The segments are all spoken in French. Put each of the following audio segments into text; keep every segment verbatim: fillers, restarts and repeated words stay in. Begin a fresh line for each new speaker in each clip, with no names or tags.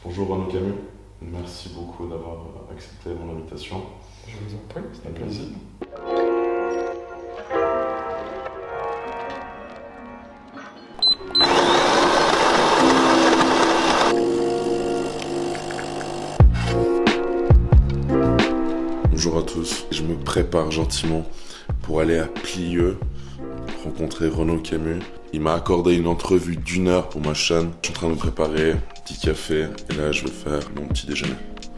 Bonjour Renaud Camus, merci beaucoup d'avoir accepté mon invitation.
Je vous en prie, c'est un plaisir.
Bonjour à tous, je me prépare gentiment pour aller à Plieux, rencontrer Renaud Camus. Il m'a accordé une entrevue d'une heure pour ma chaîne. Je suis en train de me préparer, petit café, et là je vais faire mon petit déjeuner.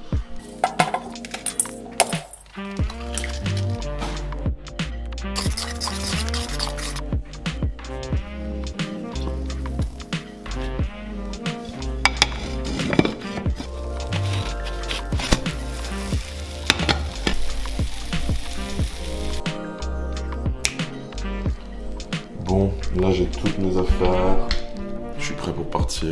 Bon, là j'ai toutes mes affaires, je suis prêt pour partir.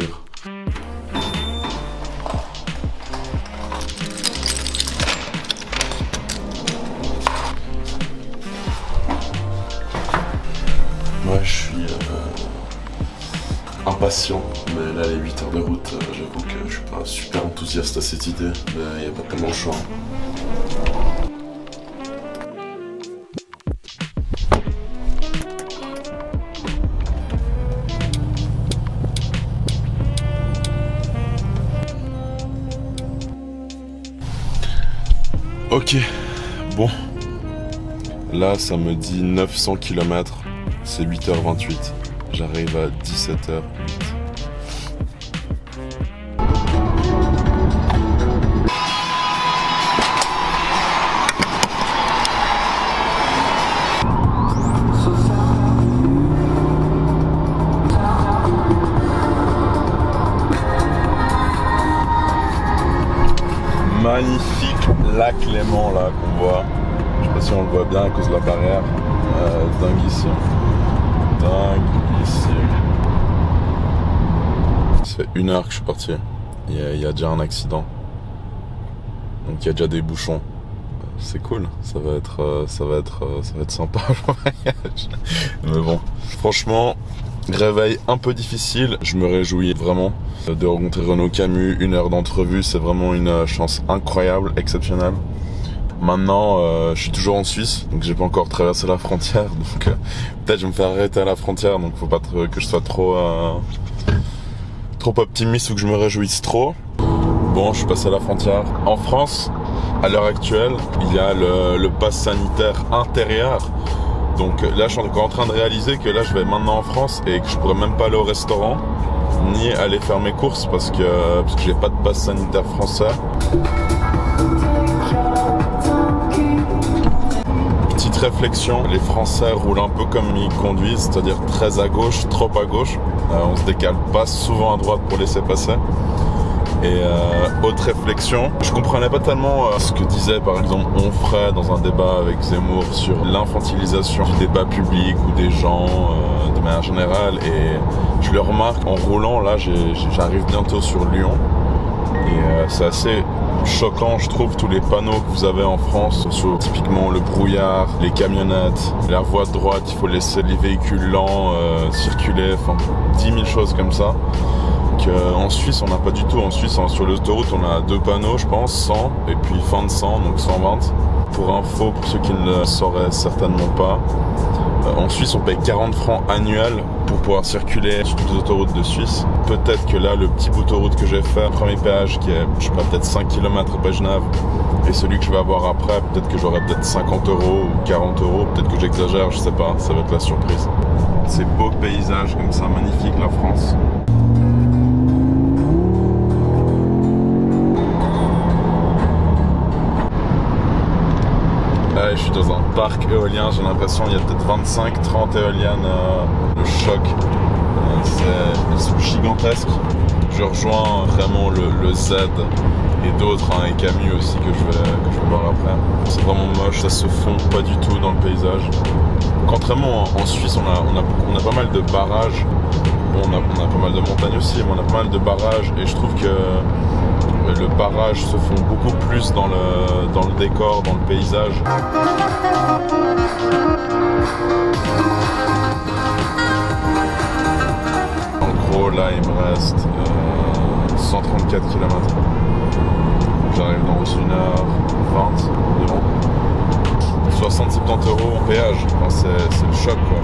Ouais, je suis euh, impatient, mais là les huit heures de route, euh, j'avoue que je suis pas super enthousiaste à cette idée, mais il n'y a pas tellement le choix. Ok, bon, là ça me dit neuf cents kilomètres, c'est huit heures vingt-huit, j'arrive à dix-sept heures huit. Magnifique lac Léman là qu'on voit. Je sais pas si on le voit bien à cause de la barrière. Euh, dinguissime. Dinguissime. Ça fait une heure que je suis parti. Il y a, il y a déjà un accident. Donc il y a déjà des bouchons. C'est cool. Ça va être, euh, ça va être, euh, ça va être sympa le voyage. Mais bon, franchement. Réveil un peu difficile, je me réjouis vraiment de rencontrer Renaud Camus, une heure d'entrevue, c'est vraiment une chance incroyable, exceptionnelle. Maintenant, euh, je suis toujours en Suisse, donc j'ai pas encore traversé la frontière, donc euh, peut-être je vais me faire arrêter à la frontière, donc faut pas que je sois trop, euh, trop optimiste ou que je me réjouisse trop. Bon, je suis passé à la frontière. En France, à l'heure actuelle, il y a le, le pass sanitaire intérieur. Donc là, je suis encore en train de réaliser que là, je vais maintenant en France et que je pourrais même pas aller au restaurant ni aller faire mes courses parce que parce que j'ai pas de passe sanitaire français. Petite réflexion, les Français roulent un peu comme ils conduisent, c'est-à-dire très à gauche, trop à gauche. Euh, on se décale pas souvent à droite pour laisser passer. Et euh, autre réflexion, je comprenais pas tellement euh, ce que disait par exemple Onfray dans un débat avec Zemmour sur l'infantilisation du débat public ou des gens euh, de manière générale, et je le remarque en roulant là, j'arrive bientôt sur Lyon et euh, c'est assez choquant je trouve tous les panneaux que vous avez en France sur typiquement le brouillard, les camionnettes, la voie de droite, il faut laisser les véhicules lents euh, circuler, enfin dix mille choses comme ça. En Suisse on n'a pas du tout, en Suisse sur l'autoroute on a deux panneaux je pense, cent et puis fin de cent, donc cent vingt. Pour info, pour ceux qui ne le sauraient certainement pas, en Suisse on paye quarante francs annuels pour pouvoir circuler sur toutes les autoroutes de Suisse. Peut-être que là le petit bout d'autoroute que j'ai fait, le premier péage qui est je sais pas peut-être cinq kilomètres à Genève, et celui que je vais avoir après, peut-être que j'aurai peut-être cinquante euros ou quarante euros, peut-être que j'exagère, je sais pas, ça va être la surprise. Ces beaux paysages comme ça, magnifique la France. Là, je suis dans un parc éolien, j'ai l'impression qu'il y a peut-être vingt-cinq trente éoliennes. Euh, le choc, euh, c'est gigantesque. Je rejoins vraiment le, le Z et d'autres, hein, et Camus aussi que je vais, que je vais voir après. C'est vraiment moche, ça se fond pas du tout dans le paysage. Contrairement en Suisse, on a, on a, on a pas mal de barrages. Bon, on, a, on a pas mal de montagnes aussi, mais on a pas mal de barrages, et je trouve que le barrage se fond beaucoup plus dans le, dans le décor, dans le paysage. En gros, là, il me reste euh, cent trente-quatre kilomètres. J'arrive dans une heure vingt environ. soixante à soixante-dix euros en péage, enfin, c'est le choc quoi.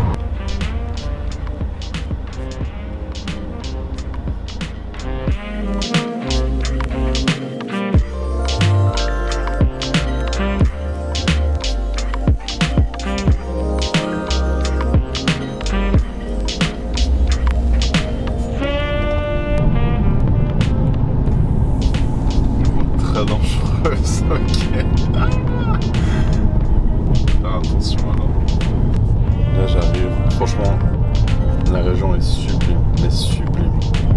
Très dangereuse, ok. Faire attention alors. Là j'arrive, franchement, la région est sublime, mais sublime.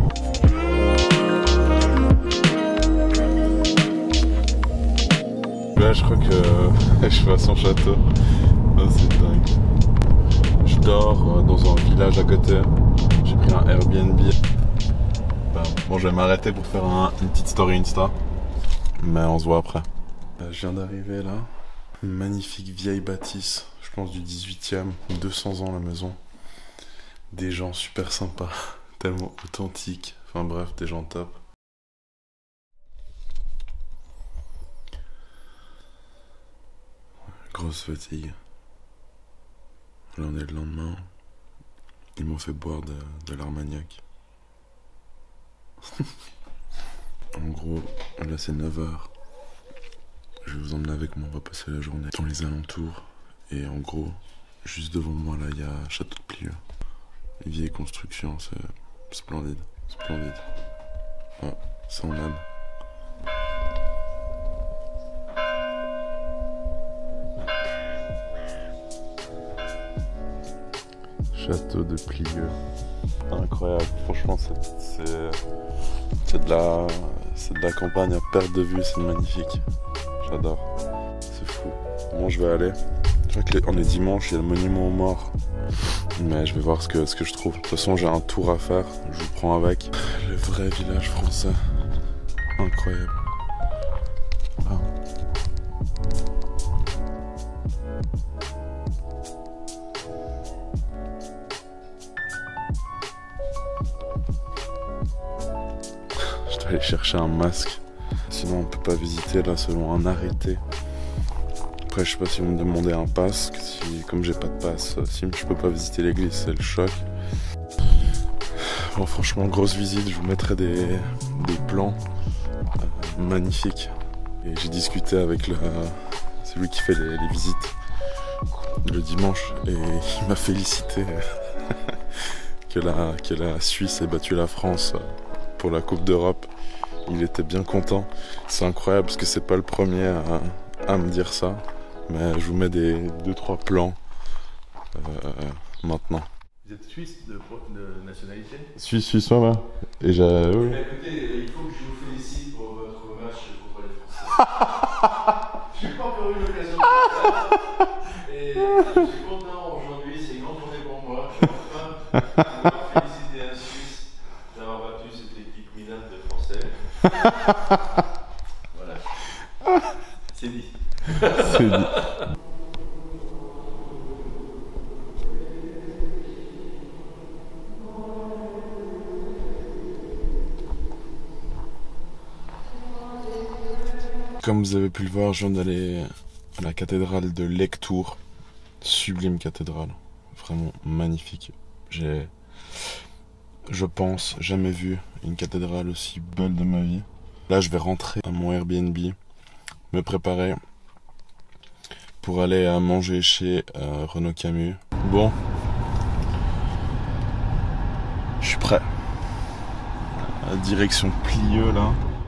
Là je crois que je vais à son château. Oh, c'est dingue. Je dors dans un village à côté. J'ai pris un Airbnb. Bon, je vais m'arrêter pour faire un, une petite story Insta. Mais on se voit après. Je viens d'arriver là. Une magnifique vieille bâtisse, je pense du dix-huitième, deux cents ans la maison. Des gens super sympas, tellement authentiques. Enfin bref, des gens top. Grosse fatigue. Là on est le lendemain. Ils m'ont fait boire de, de l'Armagnac. En gros, là c'est neuf heures. Je vais vous emmener avec moi, on va passer la journée dans les alentours. Et en gros, juste devant moi là, il y a Château de Plieux. Une vieille construction, c'est splendide, splendide. Ouais, ça on aime. Château de Plieux. Incroyable, franchement c'est de la c'est de la campagne à perte de vue, c'est magnifique. J'adore, c'est fou. Bon, je vais aller. Je crois qu'on est dimanche, il y a le monument aux morts. Mais je vais voir ce que, ce que je trouve. De toute façon, j'ai un tour à faire, je vous prends avec. Le vrai village français. Incroyable. Ah. Je dois aller chercher un masque. Sinon on peut pas visiter là selon un arrêté. Après je sais pas si vous me demandez un pass, si, comme j'ai pas de pass, si je peux pas visiter l'église, c'est le choc. Bon franchement grosse visite, je vous mettrai des, des plans euh, magnifiques. Et j'ai discuté avec le, celui qui fait les, les visites le dimanche et il m'a félicité que, la, que la Suisse ait battu la France pour la Coupe d'Europe. Il était bien content. C'est incroyable parce que c'est pas le premier à, à me dire ça. Mais je vous mets des deux trois plans euh, maintenant.
Vous êtes suisse de, de nationalité?
Suisse, suisse, ouais. Et j'ai. Oui.
Mais écoutez, il faut que je vous félicite pour votre match contre les Français. Je n'ai pas encore eu l'occasion de le faire. Et je suis content aujourd'hui, c'est une grande journée pour moi. Je suis enfin pouvoir féliciter un Suisse d'avoir battu cette équipe minable de Français. Voilà. C'est dit.
C'est dit. Comme vous avez pu le voir, je viens d'aller à la cathédrale de Lectoure. Sublime cathédrale. Vraiment magnifique. J'ai, je pense, jamais vu une cathédrale aussi belle de ma vie. Là, je vais rentrer à mon Airbnb, me préparer pour aller à manger chez euh, Renaud Camus. Bon, je suis prêt. La direction Plieux là.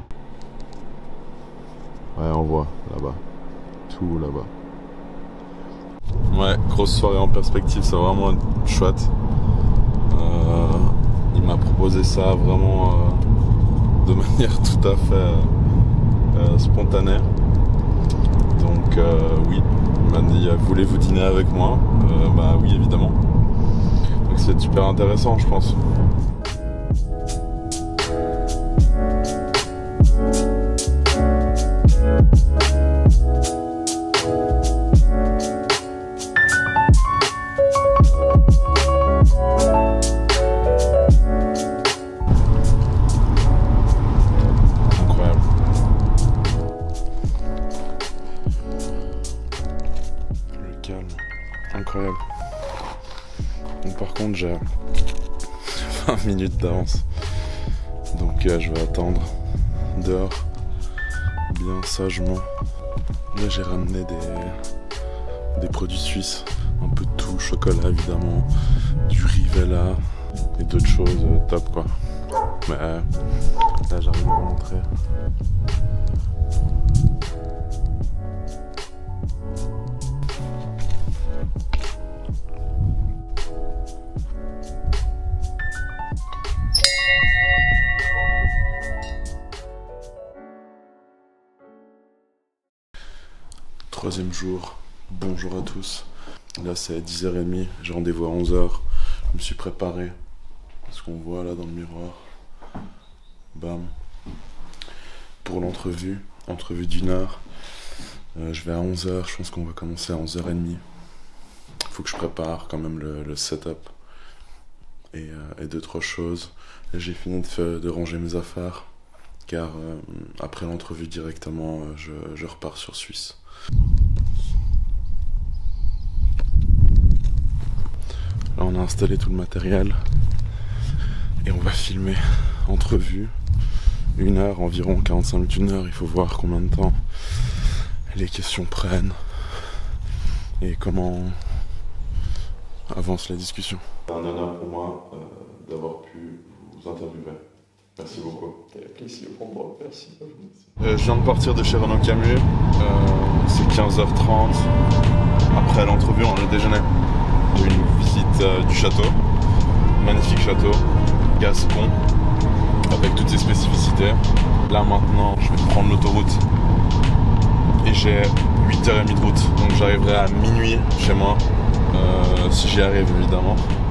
Ouais, on voit là-bas. Tout là-bas. Ouais, grosse soirée en perspective, c'est vraiment chouette. Euh, il m'a proposé ça vraiment euh, de manière tout à fait euh, spontanée. Donc euh, oui, il m'a dit voulez-vous dîner avec moi? euh, Bah oui évidemment. Donc c'est super intéressant je pense. j'ai vingt minutes d'avance. Donc euh, je vais attendre dehors, bien sagement. Là j'ai ramené des, des produits suisses, un peu de tout, chocolat évidemment, du Rivella et d'autres choses euh, top quoi. Mais euh, là j'arrive à rentrer. Troisième jour, bonjour à tous. Là c'est dix heures trente, j'ai rendez-vous à onze heures. Je me suis préparé. Ce qu'on voit là dans le miroir. Bam. Pour l'entrevue, entrevue d'une heure. Euh, je vais à onze heures, je pense qu'on va commencer à onze heures trente. Faut que je prépare quand même le, le setup. Et, euh, et deux, trois choses. J'ai fini de, de ranger mes affaires. Car euh, après l'entrevue directement, euh, je, je repars sur Suisse. Là on a installé tout le matériel et on va filmer entrevue, une heure environ, quarante-cinq minutes, une heure, il faut voir combien de temps les questions prennent et comment avance la discussion. C'est un honneur pour moi euh, d'avoir pu vous interviewer. Merci beaucoup.
C'était un plaisir pour moi, merci à vous.
Euh, je viens de partir de chez Renaud Camus, euh, c'est quinze heures trente. Après l'entrevue, on a déjeuné. J'ai eu une visite euh, du château, magnifique château, Gascon, avec toutes ses spécificités. Là maintenant, je vais prendre l'autoroute et j'ai huit heures trente de route, donc j'arriverai à minuit chez moi, euh, si j'y arrive évidemment.